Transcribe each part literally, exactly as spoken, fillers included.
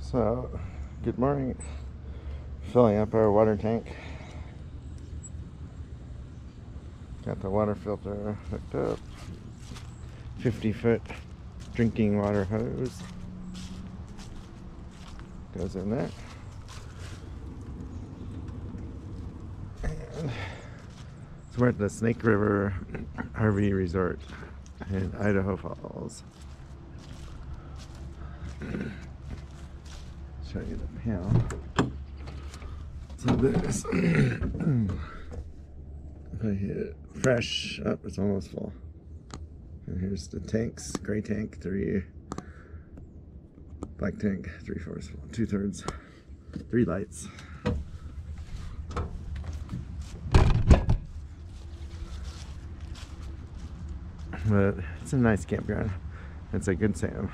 So, good morning. Filling up our water tank. Got the water filter hooked up. fifty foot drinking water hose goes in there. And so we're at the Snake River R V Resort in Idaho Falls. Show you the panel. So this, if I hit it fresh up, it's almost full. And here's the tanks: gray tank, three; black tank, three fourths full, two thirds, three lights. But it's a nice campground. It's a good Sam.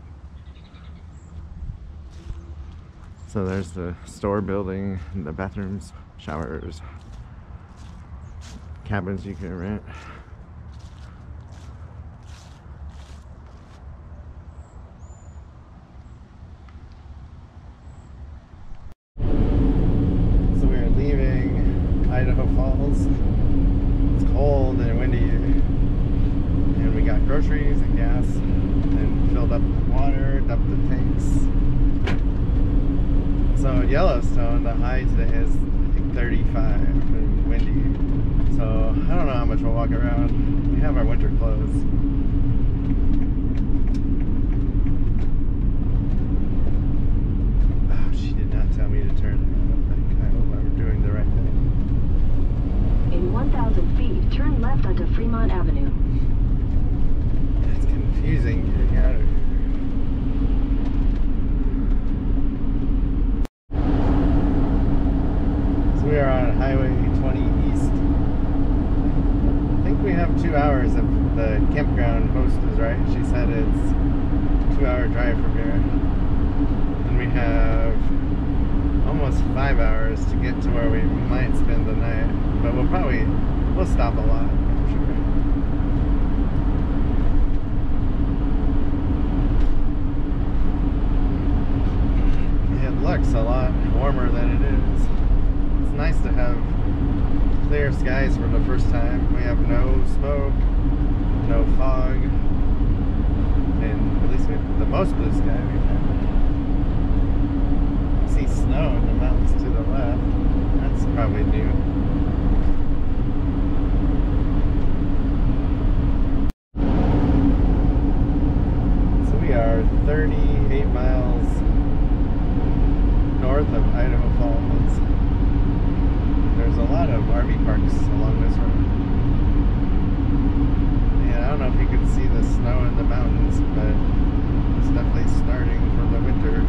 So there's the store building, the bathrooms, showers, cabins you can rent. So we're leaving Idaho Falls. It's cold and windy, and we got groceries and gas and filled up with water, dumped the tanks. So in Yellowstone, the high today is, I think, thirty-five and windy. So I don't know how much we'll walk around. We have our winter clothes. Oh, she did not tell me to turn there. I don't think. I hope I'm doing the right thing. In one thousand feet, turn left onto Fremont Avenue. It's confusing getting out of here. We are on Highway twenty East. I think we have two hours if the campground host is right. She said it's a two hour drive from here. And we have almost five hours to get to where we might spend the night. But we'll probably, we'll stop a lot, I'm sure. It looks a lot warmer than it is. It's nice to have clear skies for the first time. We have no smoke, no fog, and at least we have the most blue sky we've had. I see snow in the mountains to the left. That's probably new. So we are thirty-eight miles north of Idaho Falls. There's a lot of R V parks along this road. And I don't know if you can see the snow in the mountains, but it's definitely starting for the winter.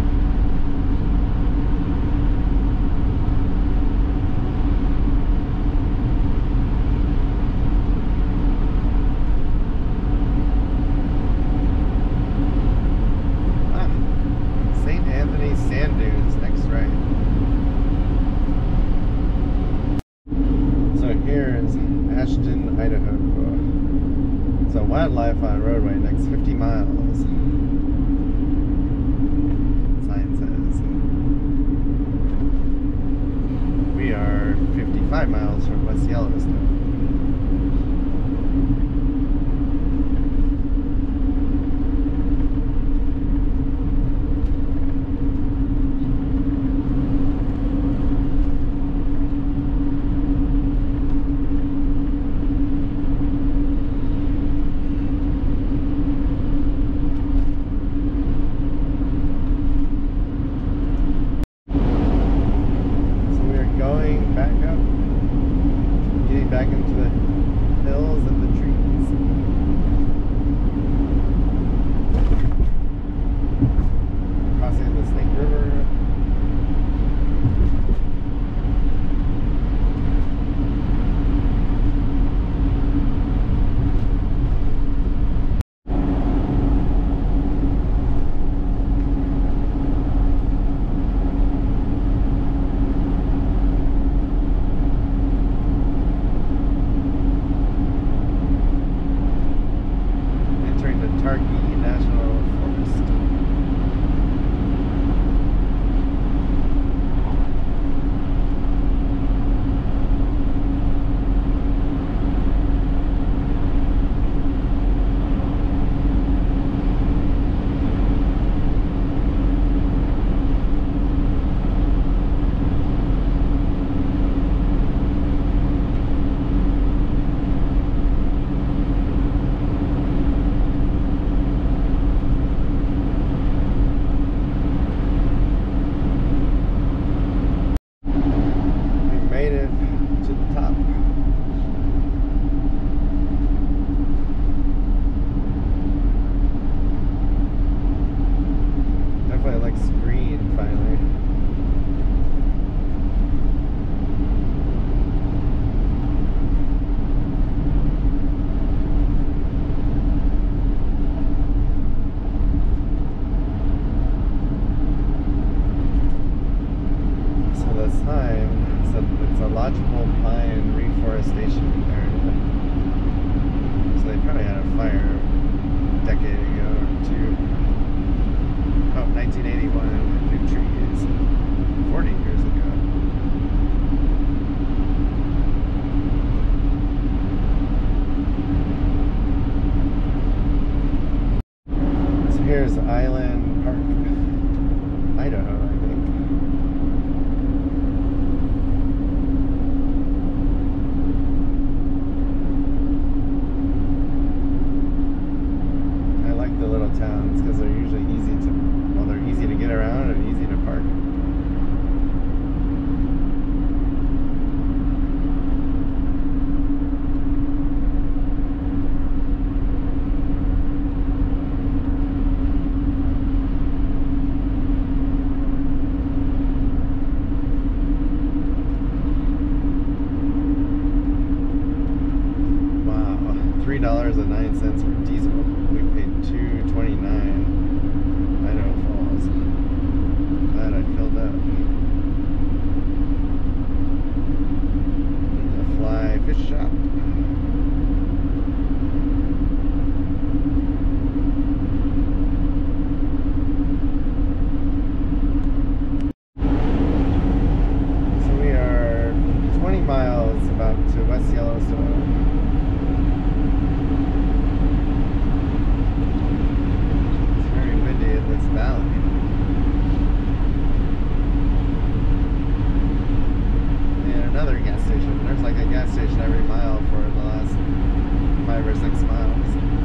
Ah, Saint Anthony Sand Dunes next right. Here is Ashton, Idaho. So wildlife on roadway next fifty miles. Highland Park, Idaho, I think. I like the little towns because they're usually easy to, well, they're easy to get around and easy to park. three dollars and nine cents for diesel. We paid two twenty-nine. Idaho Falls. Glad I filled up. The Fly Fish Shop. So we are twenty miles about to West Yellowstone. This valley. And another gas station. There's like a gas station every mile for the last five or six miles.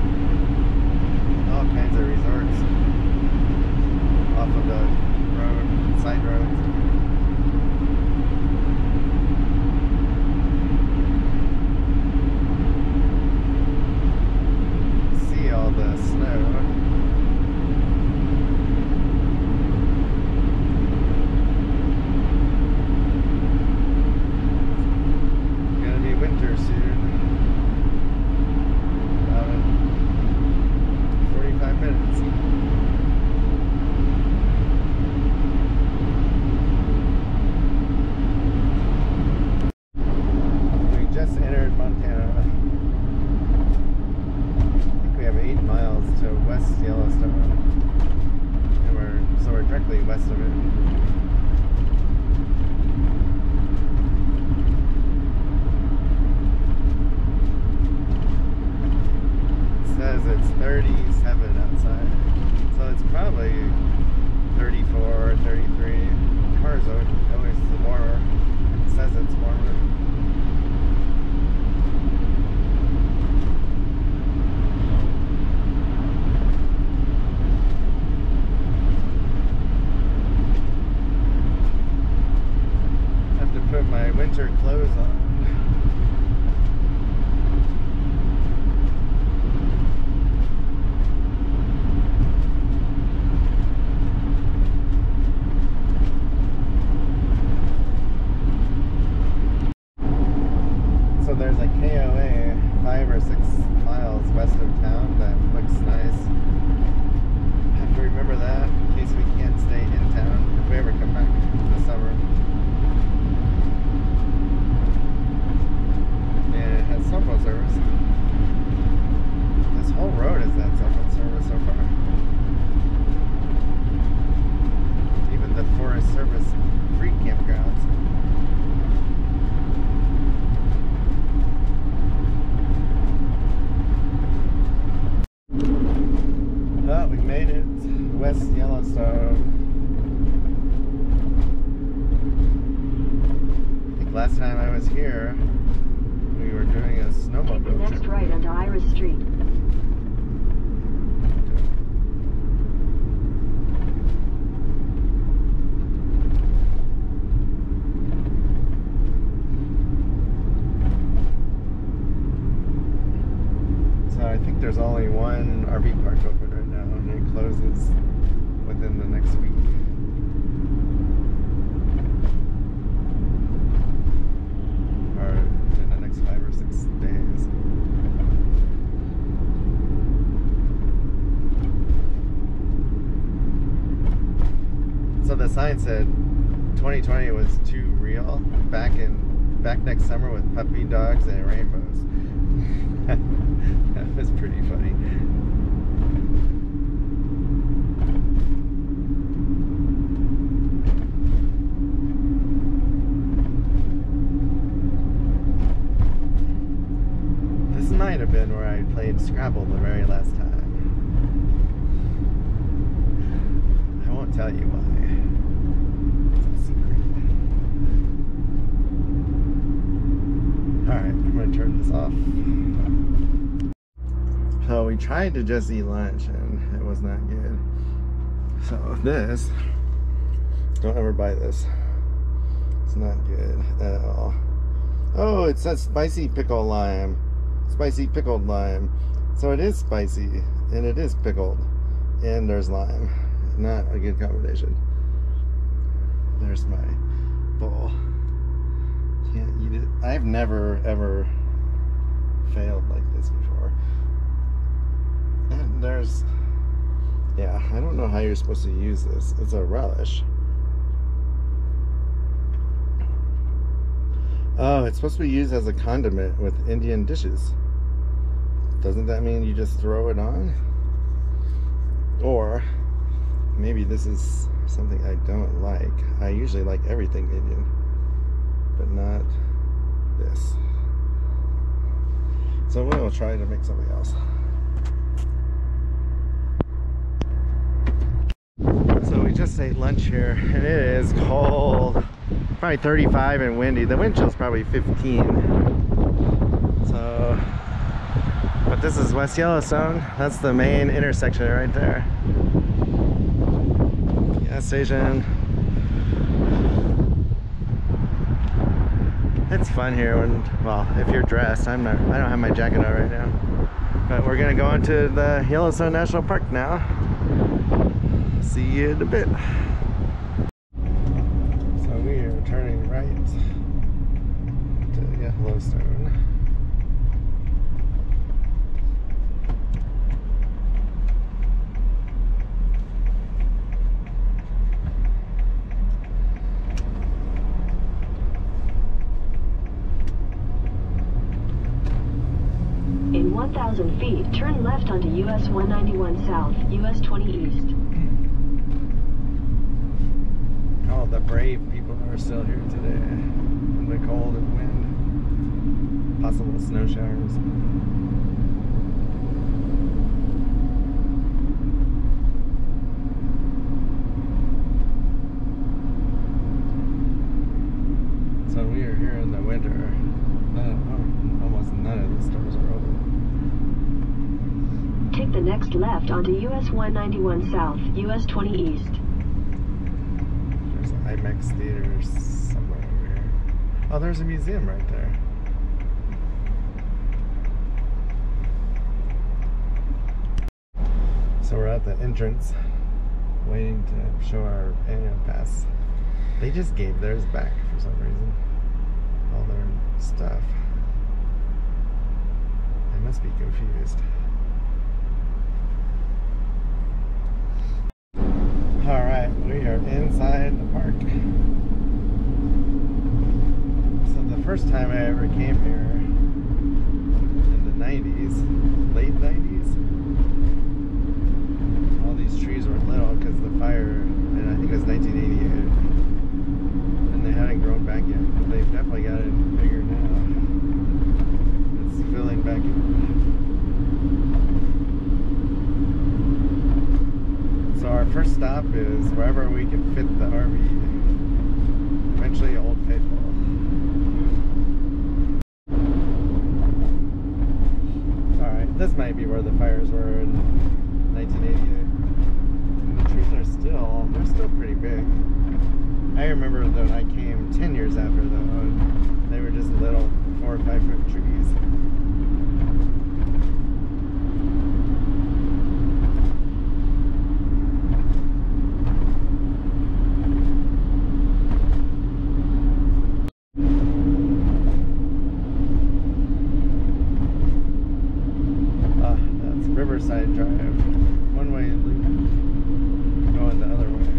All kinds of resorts off of the road, side roads. See all the snow. Winter soon. About in forty-five minutes. We just entered Montana. I think we have eight miles to West Yellowstone. And we're so we're directly west of it. Says it's thirty-seven outside, so it's probably thirty-four, thirty-three. Cars are always warmer. It says it's warmer. I have to put my winter clothes on. There's a K O A five or six miles west of town that looks nice. I have to remember that in case we can't stay in town if we ever come back this summer. And it has cell phone service. This whole road has had cell phone service so far. Even the Forest Service free campgrounds. Oh, we made it. West Yellowstone. I think last time I was here, we were doing a snowmobile. Take the next trip. right onto Iris Street. I think there's only one R V park open right now, and it closes within the next week. Or in the next five or six days. So the sign said twenty twenty was too real. Back in back next summer with puppy dogs and rainbows. That was pretty funny. This might have been where I played Scrabble the very last time. tell you why. It's a secret. Alright, I'm gonna turn this off. So we tried to just eat lunch and it was not good. So this, don't ever buy this. It's not good at all. Oh, it says spicy pickle lime. Spicy pickled lime. So it is spicy and it is pickled and there's lime. Not a good combination. There's my bowl. Can't eat it. I've never ever failed like this before. And there's, yeah, I don't know how you're supposed to use this. It's a relish. Oh, it's supposed to be used as a condiment with Indian dishes. Doesn't that mean you just throw it on? Or maybe this is something I don't like. I usually like everything Indian, but not this. So we'll try to make something else. So we just ate lunch here, and it is cold. Probably thirty-five and windy. The wind chill's probably fifteen. So, but this is West Yellowstone. That's the main intersection right there. Gas station. It's fun here when, well, if you're dressed. I'm not, I don't have my jacket on right now. But we're gonna go into the Yellowstone National Park now. See you in a bit. So we are turning right to Yellowstone. In one thousand feet, turn left onto U S one ninety-one South, U S twenty East. All the brave people are still here today in the cold and wind. Possible snow showers. So we are here in the winter. None, oh, almost none of the stores are open. Take the next left onto U S one ninety-one South, U S twenty East. There's an IMAX theater somewhere over here. Oh, there's a museum right there. So we're at the entrance, waiting to show our annual pass. They just gave theirs back for some reason. All their stuff. They must be confused. Alright, we are inside the park. So the first time I ever came here, in the nineties, late nineties, all these trees were little because the fire, and I think it was nineteen eighty-eight, and they hadn't grown back yet, but they've definitely got it bigger now. It's filling back in. So our first stop is wherever we can fit the R V. Eventually Old Faithfull. Alright, this might be where the fires were in nineteen eighty-eight. And the trees are still, they're still pretty big. I remember that I came ten years after though, and they were just little four or five foot trees. Riverside Drive, one way loop, going the other way.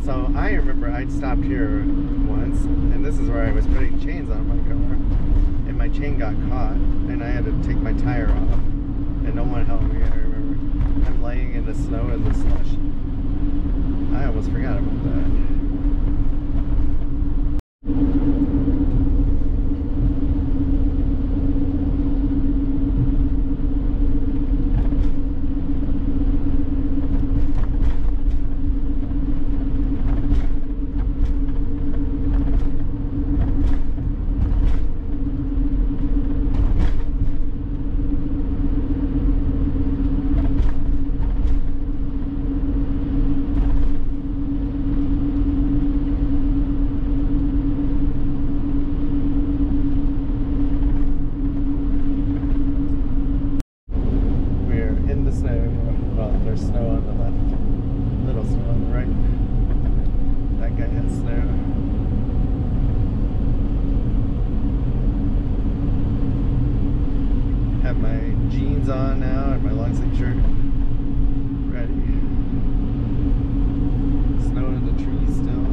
So I remember I'd stopped here once, and this is where I was putting chains on my car, and my chain got caught, and I had to take my tire off, and no one helped me. I remember I'm laying in the snow and the slush. I almost forgot about that. On now and my long sleeve shirt ready. Snow in the trees still.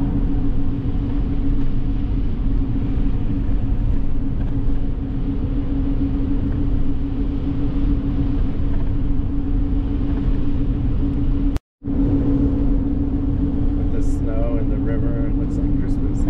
With the snow and the river, it looks like Christmas.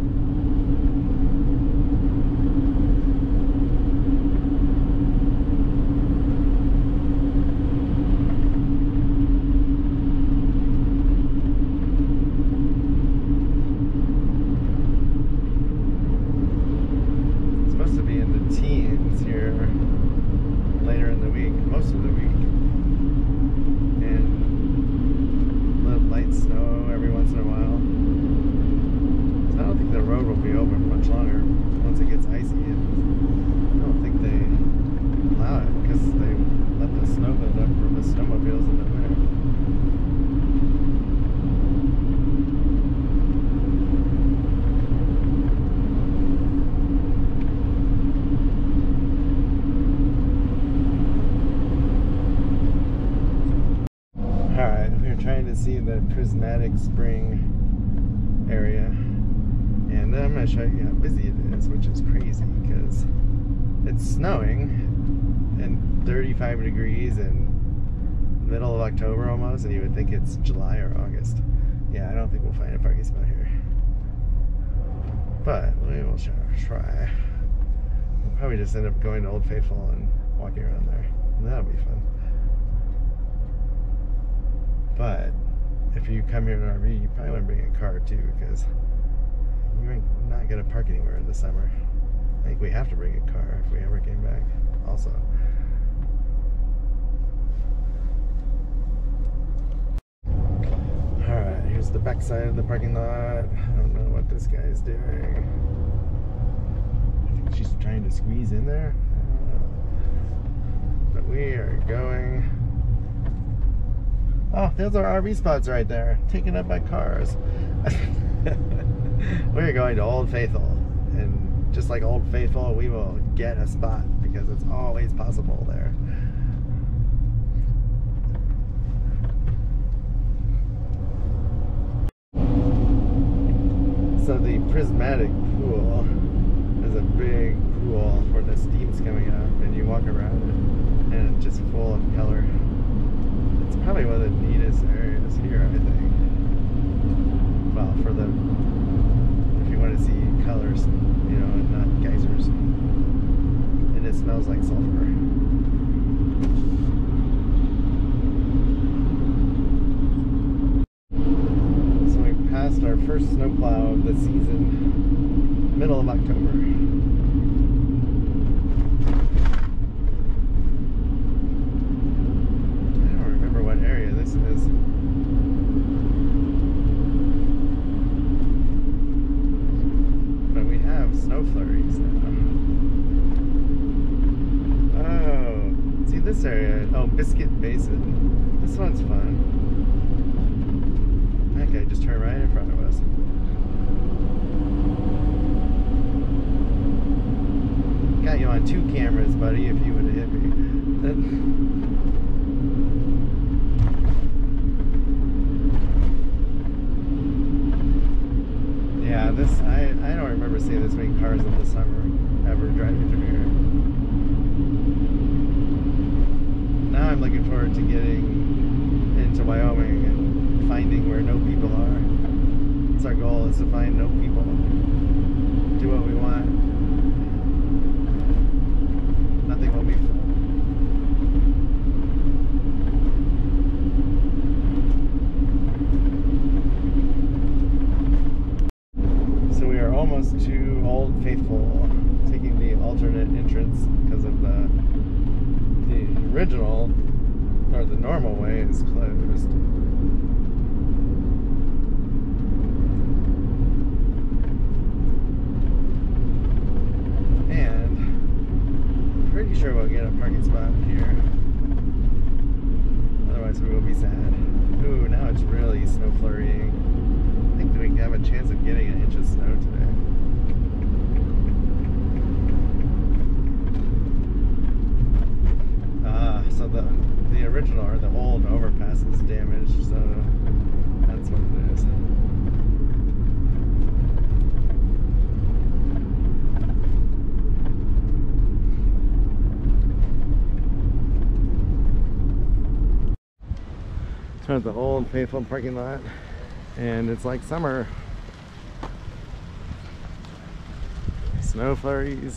See the prismatic spring area, and then I'm going to show you how busy it is, which is crazy because it's snowing and thirty-five degrees in middle of October almost, and you would think it's July or August. Yeah, I don't think we'll find a parking spot here, but we will try. We'll probably just end up going to Old Faithfull and walking around there, and that'll be fun. But if you come here in an R V, you probably want to bring a car too, because you're not going to park anywhere in the summer. I think we have to bring a car if we ever came back also. Alright, here's the back side of the parking lot. I don't know what this guy is doing. I think she's trying to squeeze in there. I don't know. But we are going... Oh, those are R V spots right there, taken up by cars. We're going to Old Faithfull, and just like Old Faithfull, we will get a spot because it's always possible there. So the prismatic pool is a big pool where the steam's coming up, and you walk around it, and it's just full of color. It's probably one of the neatest areas here, I think. Well, for the, if you want to see colors, you know, and not geysers. And it smells like sulfur. So we passed our first snowplow of the season, middle of October. Is. But we have snow flurries now. Oh, see this area? Oh, Biscuit Basin. This one's fun. That guy just turned right in front of us. Got you on two cameras, buddy, if you would have hit me. Yeah, this, I, I don't remember seeing this many cars in the summer ever driving through here. Now I'm looking forward to getting into Wyoming and finding where no people are. That's our goal, is to find no people. Do what we want. Nothing will be full. Almost to Old Faithfull, taking the alternate entrance because of the the original, or the normal way, is closed. And I'm pretty sure we'll get a parking spot here. Otherwise we will be sad. Ooh, now it's really snow flurrying. I think we have a chance of getting an inch of snow today. Ah, so the the original, or the old overpass, is damaged, so that's what it is. So at the Old Faithfull parking lot, and it's like summer. Snow flurries.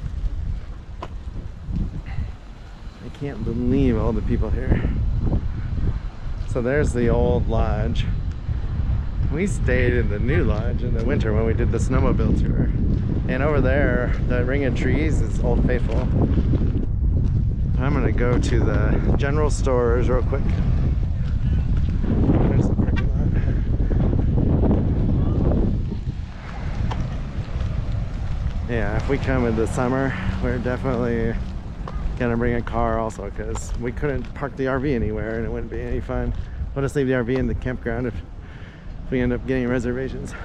I can't believe all the people here. So there's the old lodge. We stayed in the new lodge in the winter when we did the snowmobile tour. And over there, the ring of trees is Old Faithfull. I'm gonna go to the general stores real quick. There's the parking lot. Yeah, if we come in the summer, we're definitely gonna bring a car also, because we couldn't park the R V anywhere and it wouldn't be any fun. We'll just leave the R V in the campground if, if we end up getting reservations.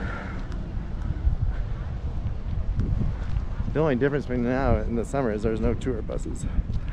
The only difference between now and the summer is there's no tour buses.